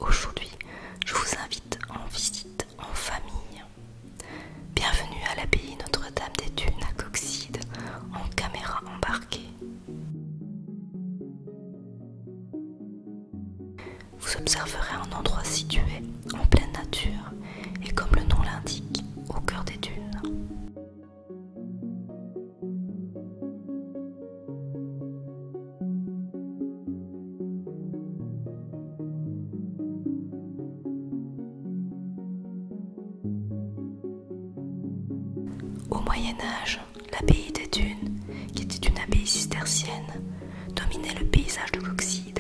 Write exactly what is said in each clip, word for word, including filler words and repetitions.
Aujourd'hui, je vous invite en visite en famille. Bienvenue à l'abbaye Notre-Dame des Dunes à Coxyde en caméra embarquée. Vous observerez un endroit situé en pleine nature et comme le nom l'indique, au cœur des dunes. Au Moyen-Âge, l'abbaye des Dunes, qui était une abbaye cistercienne, dominait le paysage de Coxyde.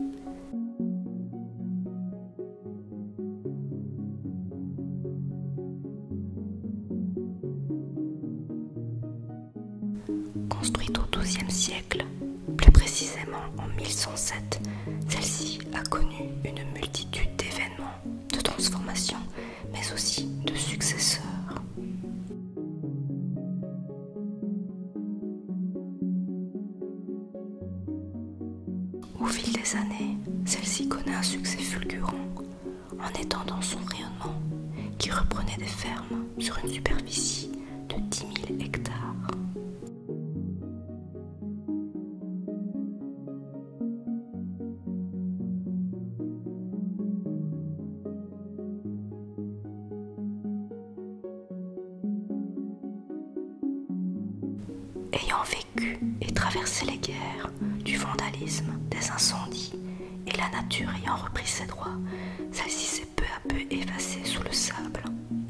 Construite au douzième siècle, plus précisément en mille cent sept, celle-ci a connu une multitude d'événements, de transformations, mais aussi de successeurs. Au fil des années, celle-ci connaît un succès fulgurant en étendant son rayonnement qui reprenait des fermes sur une superficie de dix mille hectares. Ayant vécu et traversé les guerres, du vandalisme, des incendies, et la nature ayant repris ses droits, celle-ci s'est peu à peu effacée sous le sable.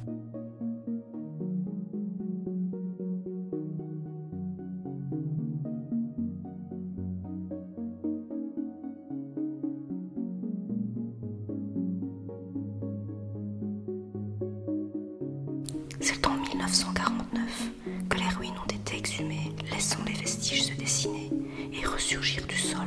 C'est en mille neuf cent quarante-neuf que les ruines ont été exhumées, laissant les vestiges se dessiner et ressurgir du sol.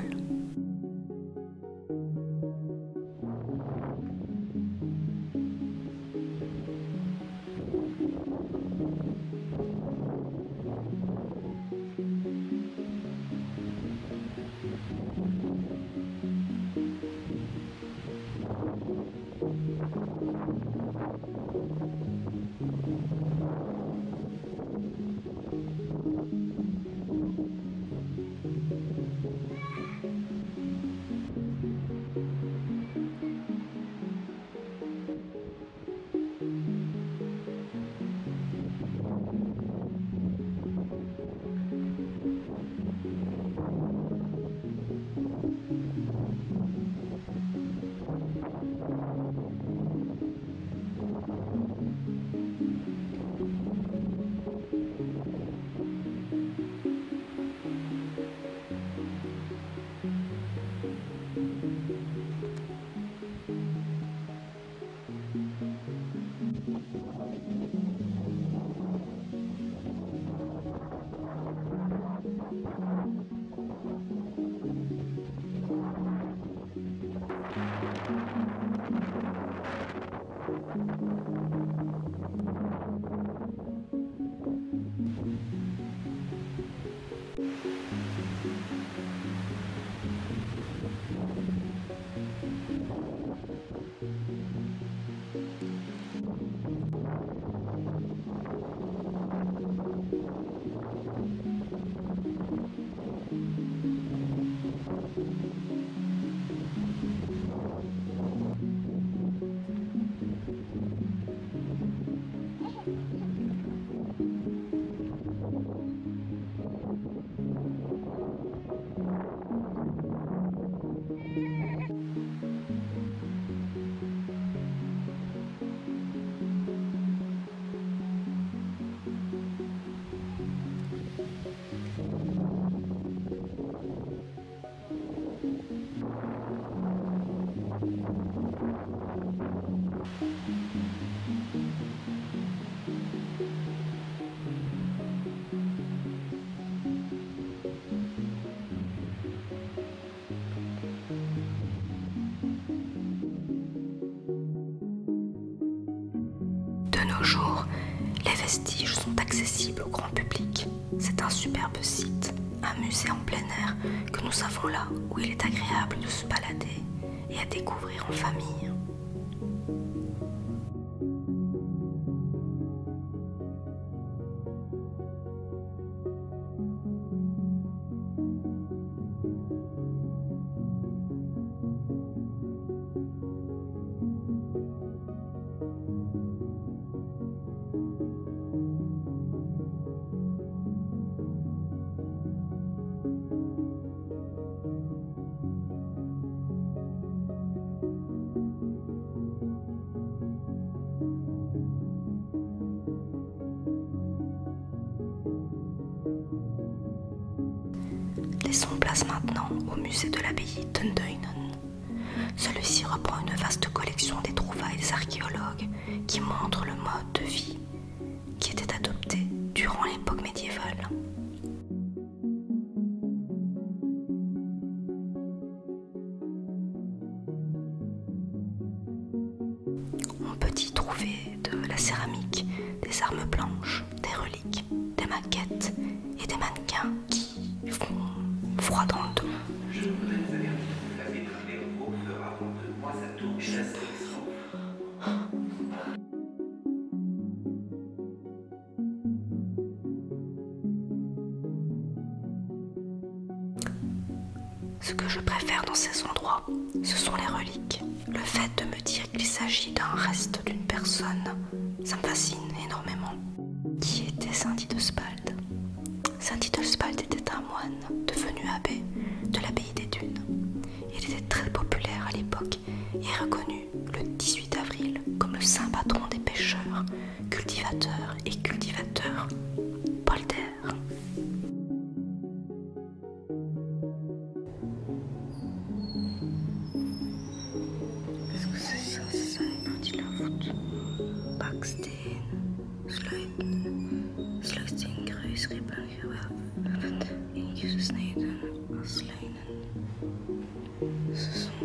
De nos jours, les vestiges sont accessibles au grand public. C'est un superbe site, un musée en plein air que nous avons là où il est agréable de se balader et à découvrir en famille. son place maintenant au musée de l'abbaye d'Undeinen. Celui-ci reprend une vaste collection des trouvailles des archéologues qui montrent le mode de vie qui était adopté durant l'époque médiévale. On peut y trouver de la céramique, des armes blanches, des reliques, des maquettes et des mannequins qui font froid dans le dos. Je voudrais vous avertir que la maître Léo fera en deux mois sa tour chasse d'Expo. Ce que je préfère dans ces endroits, ce sont les reliques. Le fait de me dire qu'il s'agit d'un reste d'une personne, ça me fascine énormément. Qui était Saint Didoswald? Saint Didoswald était un moine devenu abbé de l'abbaye des Dunes. Il était très populaire à l'époque et reconnu le dix-huit avril comme le saint patron des pêcheurs, cultivateurs et cultivateurs polders. Qu'est-ce que c'est ça? C'est ça les parties de la voûte. Backstein, Sluiten, Sluiting, Gruis, Ribbengewerf, Ingesneden, Asleinen. Ce sont...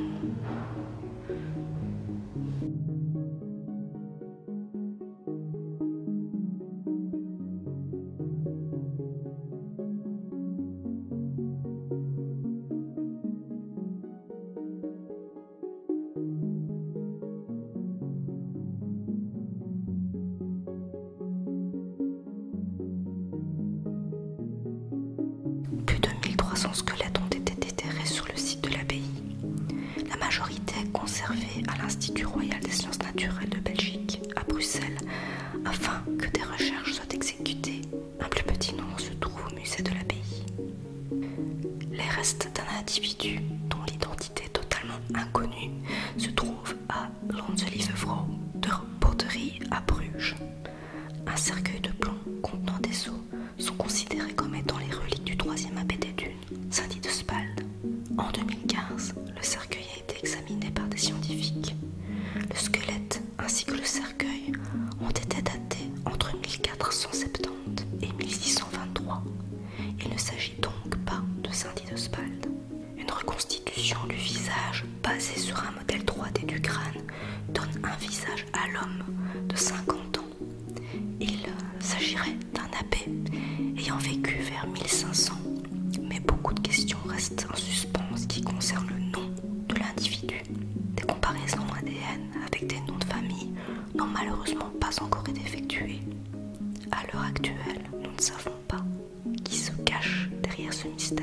Plus de mille trois cents squelettes ont été déterrés sur le site de l'abbaye. La majorité est conservée à l'Institut royal des sciences naturelles de Belgique, à Bruxelles, afin que des recherches soient exécutées. Un plus petit nombre se trouve au musée de l'abbaye. Les restes d'un individu dont l'identité est totalement inconnue se trouvent à Landselievevrouw de Poterie à Bruges. Un cercueil de plomb contenant des os sont considérés comme étant les reliques du troisième abbé des Dunes, Saint Didoswald. En deux mille quinze, le cercueil a été examiné par des scientifiques. Le squelette ainsi que le cercueil ont été datés entre mille quatre cent soixante-dix et mille six cent vingt-trois. Il ne s'agit donc pas de Saint Didoswald. Une reconstitution du visage basée sur un modèle trois D du crâne donne un visage à l'homme de cinquante ans. Il s'agirait d'un abbé ayant vécu vers mille cinq cents, mais beaucoup de questions restent en suspens en ce qui concerne le nom de l'individu. Des comparaisons A D N avec des noms de famille n'ont malheureusement pas encore été effectuées. À l'heure actuelle, nous ne savons pas qui se cache derrière ce mystère.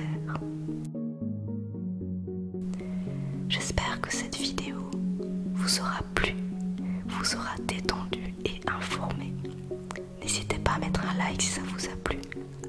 J'espère que cette vidéo vous aura plu, vous aura détendu et informé. N'hésitez pas à mettre un like si ça vous a plu,